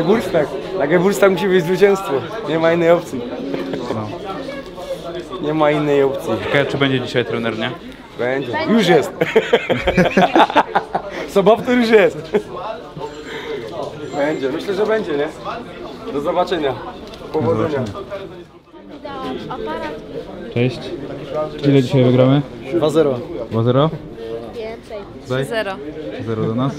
Na Geburstag musi być zwycięstwo. Nie ma innej opcji. No. Nie ma innej opcji. Ciekawe, czy będzie dzisiaj trener, nie? Będzie. Już jest. Sobowtór już jest. Będzie. Myślę, że będzie, nie? Do zobaczenia. Powodzenia. Cześć. Ile dzisiaj wygramy? 2-0. 2-0? Więcej. 0. 0 do nas.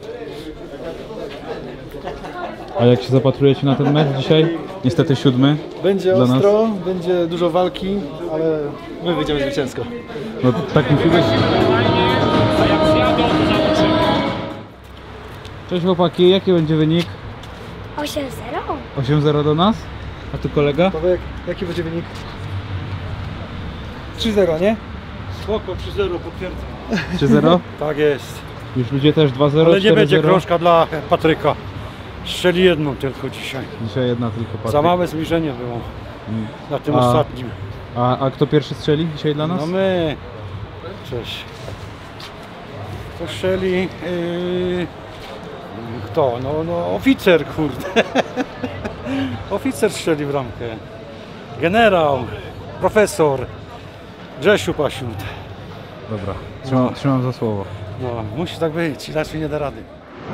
A jak się zapatrujecie na ten mecz dzisiaj? Niestety 7. Będzie dla ostro, nas. będzie dużo walki, ale my wyjdziemy zwycięsko. No tak musi być. Cześć chłopaki, jaki będzie wynik? 8-0. 8-0 do nas? A tu kolega? Pawełek, jaki będzie wynik? 3-0, nie? Spoko, 3-0 potwierdzam. 3-0? Tak jest. Już ludzie też 2-0, Ale nie będzie 4-0? krążka dla Patryka. Strzeli jedną tylko dzisiaj. Dzisiaj jedna tylko Za Patryk. małe zbliżenie było na tym A- ostatnim. A kto pierwszy strzeli dzisiaj dla nas? No my. Cześć. Kto strzeli? Kto? No oficer, kurde. Oficer strzeli bramkę. Generał, profesor Grzesiu Pasiut. Dobra, trzymam za słowo. No, musi tak być, inaczej nie da rady.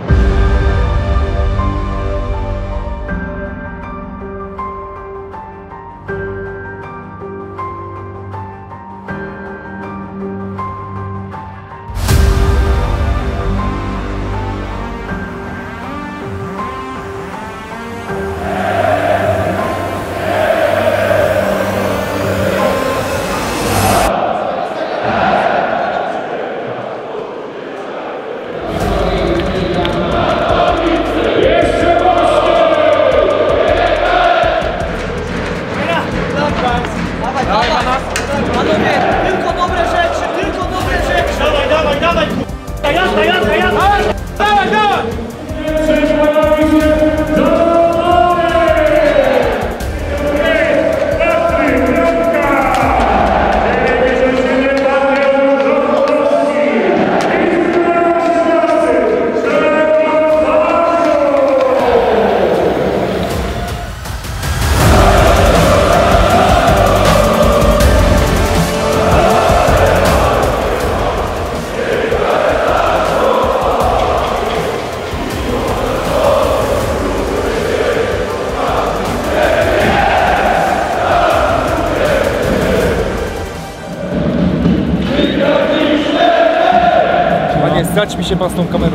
Panie, zdać mi się pan z tą kamerą.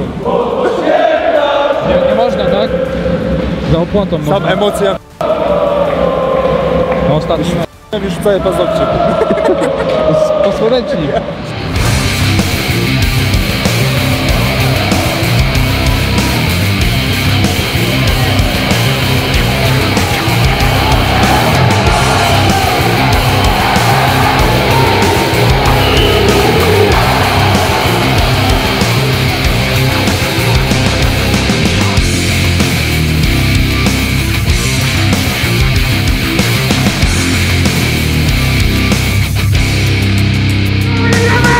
Nie można, tak? Za opłatą Sam można. emocje. Na ostatnim Już całe paznokcie. posłonecznik. Brawo!